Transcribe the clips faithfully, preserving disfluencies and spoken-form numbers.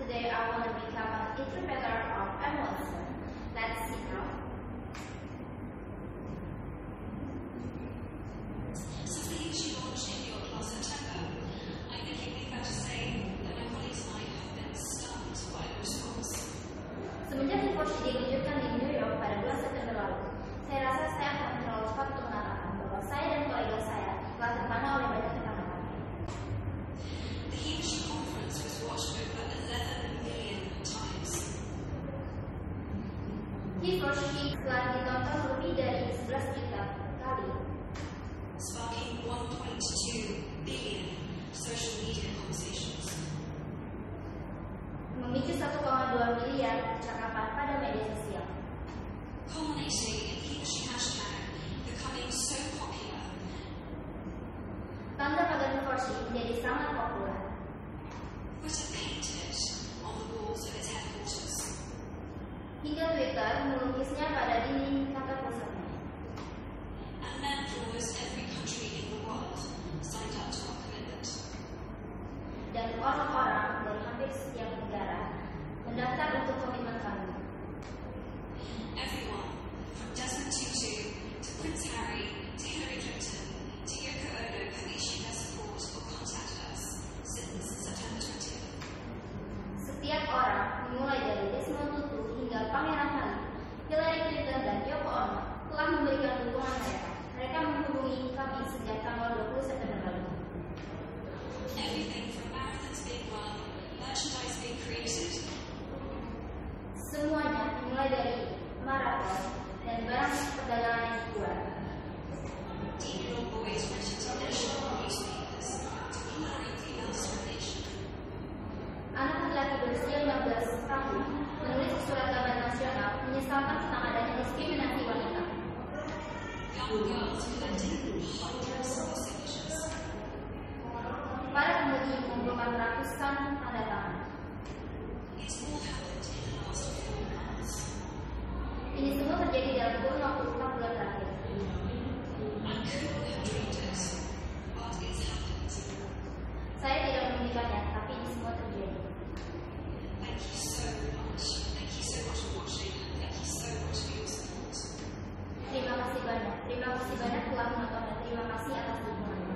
Today I want to become an interpreter of emotion. Let's see how. Since the issue launched in Europe last September, I think it'd be fair to say that my colleagues and I have been stunned by the response. Semenjak report ini diluncurkan di New York pada bulan September lalu, saya rasa saya akan terlalu cepat untuk mengatakan bahwa saya dan kolega saya telah terpana oleh banyak tekanan. The huge conference was watched over eleven million times. Hiroshi telah ditonton lebih dari sebelas juta kali, Sparking one point two billion social media conversations. memicu satu koma dua miliar percakapan pada media sosial, Culminating in the Hiroshi hashtag becoming so popular tanda pagar Hiroshi menjadi sangat populer. Twitter painted on the walls of its headquarters. Hingga Twitter melukisnya pada dinding kantor pusatnya. And men from almost every country in the world signed up to our commitment. Dan orang-orang dari hampir setiap negara mendaftar untuk komitmen kami. Everyone, from Desmond Tutu to Prince Harry to Hillary Clinton to Yoko Ono, have issued their support or contacted us since September twentieth. Setiap orang, dimulai dari Desmond Tutu hingga Pangeran Harry, Hillary Clinton dan Yoko Ono, telah memberikan dukungan mereka. Mereka menghubungi kami sejak tanggal dua puluh September lalu. Everything from marathons being run, merchandise being created, Semuanya dimulai dari maraton dan barang perdagangan yang dibuat. deep boys written to national newspapers, declaring female discrimination. Anak laki-laki berusia lima belas tahun menulis surat kabar nasional menyesalkan tentang adanya diskriminasi wanita. Young girls collecting hundreds of signatures. Para pemudi mengumpulkan ratusan tanda tangan. It's all happened in the last four months. Ini semua terjadi dalam kurun waktu empat bulan terakhir. I couldn't have dreamed it, but it's happened. Saya tidak memimpikannya, tapi ini semua terjadi. Thank you so much. Thank you so much for watching. Thank you so much for your support. Terima kasih banyak. Terima kasih banyak telah menonton dan terima kasih atas dukungannya.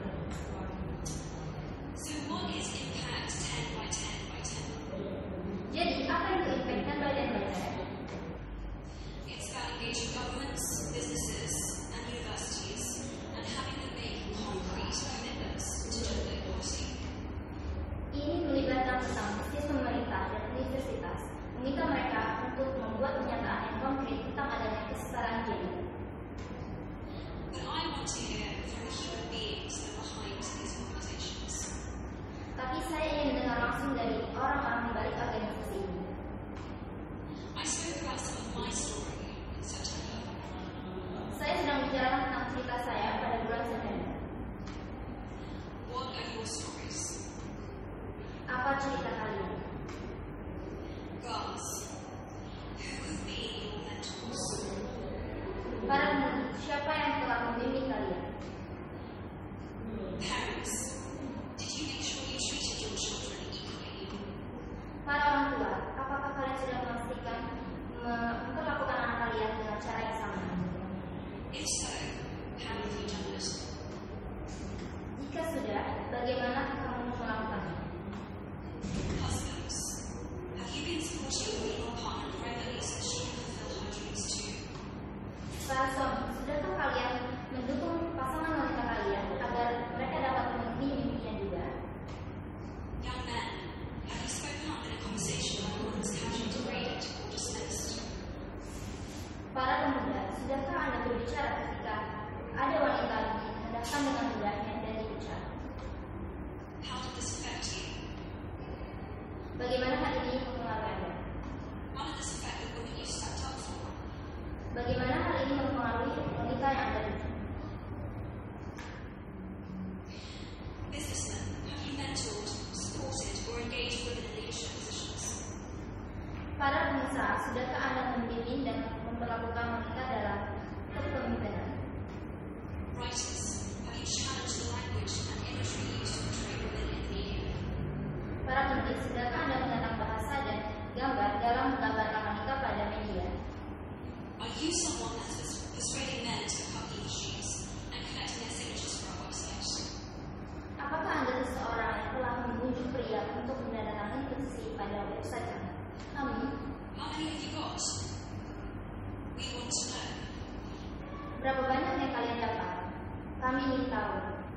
So what is Impact ten by ten by ten? Jadi, apa itu impact ten by ten by ten? It's about engaging governments, businesses, and universities, and having them make concrete commitments to gender equality. Ini melibatkan tentang bisnis pemerintah dan universitas, meminta mereka untuk membuat pernyataan yang konkret tentang adanya kesetaraan gender. But I want to hear from the human beings that are behind these organizations. Tapi saya ingin mendengar langsung dari orang-orang di balik organisasi ini. I spoke about some of my story in September. Saya sedang bicara tentang cerita saya pada bulan September. What are your stories? Apa cerita kalian? Girls, who have been your mentors? Para pemudi, siapa yang telah membimbing kalian? Parents, did you make sure you treated your children equally? Para orang tua, apakah kalian sudah memastikan memperlakukan anak kalian dengan cara yang sama? If so, how have you done it? Jika sudah, bagaimana kamu melakukannya? Husbands, have you been supporting your female partner privately so she can fulfill her dreams too? Para suami, sudahkah kalian mendukung pasangan wanita kalian agar mereka dapat memenuhi mimpinya juga? Young men, have you spoken up in a conversation where one was casually degraded or dismissed? Para pemuda, sudahkah Anda berbicara ketika ada wanita yang direndahkan dengan mudahnya dan dipecat? How did this affect you? Bagaimana hal ini mempengaruhi Anda? How did this affect the women you stepped up for? Bagaimana hal ini mempengaruhi wanita yang Anda dukung? Businessmen, have you mentored, supported, or engaged women in leadership positions? Para pengusaha, sudahkah Anda membimbing dan memperlakukan wanita dalam kepemimpinan? Writers, have you challenged Kami ingin tahu.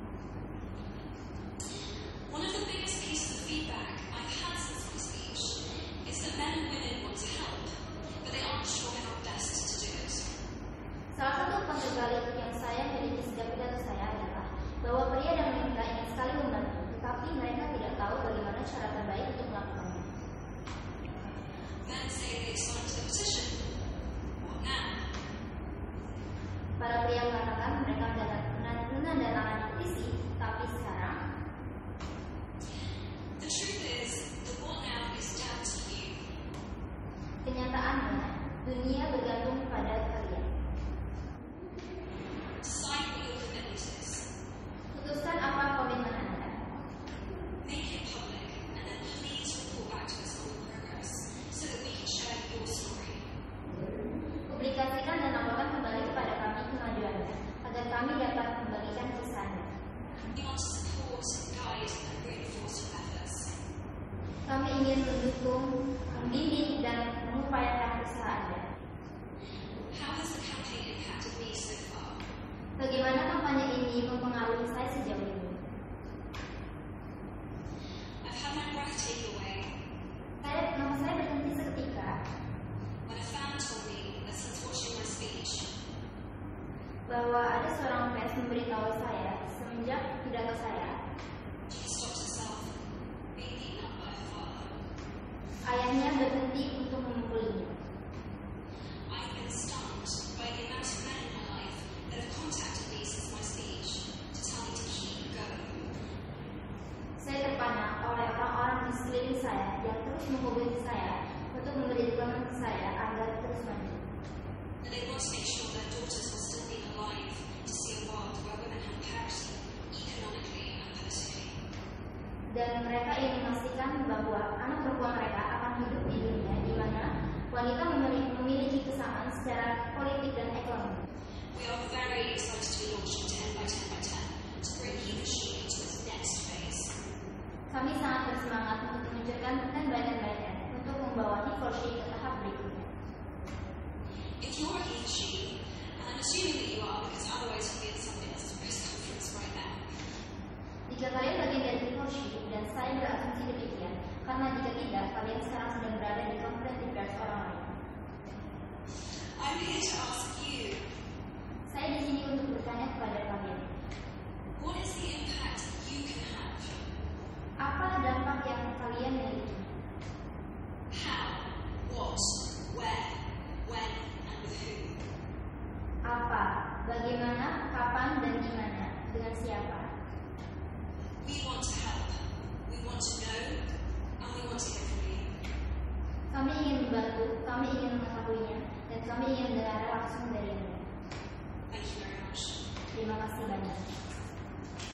One of the biggest pieces of feedback I've had since my speech is that men and women want to help, but they aren't sure how best to do it. Salah satu pembalik yang saya miliki sejak pidato saya adalah bahwa pria dan wanita ingin sekali membantu, tetapi mereka tidak tahu bagaimana cara terbaik untuk melakukannya. Men say they signed the petition. What now? Para pria mengatakan mereka menandatangani petisi, tapi sekarang The truth is, the what now is down to you. kenyataannya dunia bergantung pada kalian. Decide what your commitment is. Putuskan apa komitmen Anda. Make it public, and then please report back to us on the progress so that we can share your story. Publikasikan dan laporkan kembali kepada kami kemajuannya, agar kami dapat membagikan kisah Anda. We want to support, guide, and reinforce your efforts. Kami ingin mendukung, membimbing, dan mengupayakan usaha Anda. How has the campaign impacted me so far? Bagaimana kampanye ini mempengaruhi saya sejauh ini? I've had my breath taken away Saya, nama saya berhenti seketika when a fan told me that since watching my speech, bahwa ada seorang pers memberitahu saya semenjak pidato saya, she stopped herself being beaten up by her father. ayahnya berhenti untuk memukulinya. I've been stunned by the amount of men in my life that have contacted me since my speech to tell me to keep going. Saya terpana oleh orang-orang di sekeliling saya yang terus menghubungi saya untuk memberi dukungan ke saya agar terus maju. And they want to make sure their daughters will still be alive to see a world where women have parity economically and politically. Dan mereka ingin memastikan bahwa anak perempuan mereka akan hidup di dunia di mana wanita memiliki, memiliki kesamaan secara politik dan ekonomi. We are very excited to be launching ten by ten by ten to bring he the she into its next phase. Kami sangat bersemangat untuk meluncurkan ten by ten by ten untuk membawa he for she ke tahap berikutnya. If you're a he the she, and I'm assuming that you are because otherwise you'll be at somebody else's press conference right now. Jika kalian bagian dari he for she, dan saya berasumsi demikian, karena jika tidak, kalian sekarang sedang berada di konferensi pers orang lain. I'm here to ask you, Saya di sini untuk bertanya kepada kalian, what is the impact you can have? apa dampak yang kalian miliki? How, what, where, when, and with whom? Apa, bagaimana, kapan, dan di mana, dengan siapa? We want to help. We want to know, and we want to hear from you. Kami ingin membantu, kami ingin mengetahuinya, dan kami ingin mendengar langsung dari Anda. Thank you very much. Terima kasih banyak.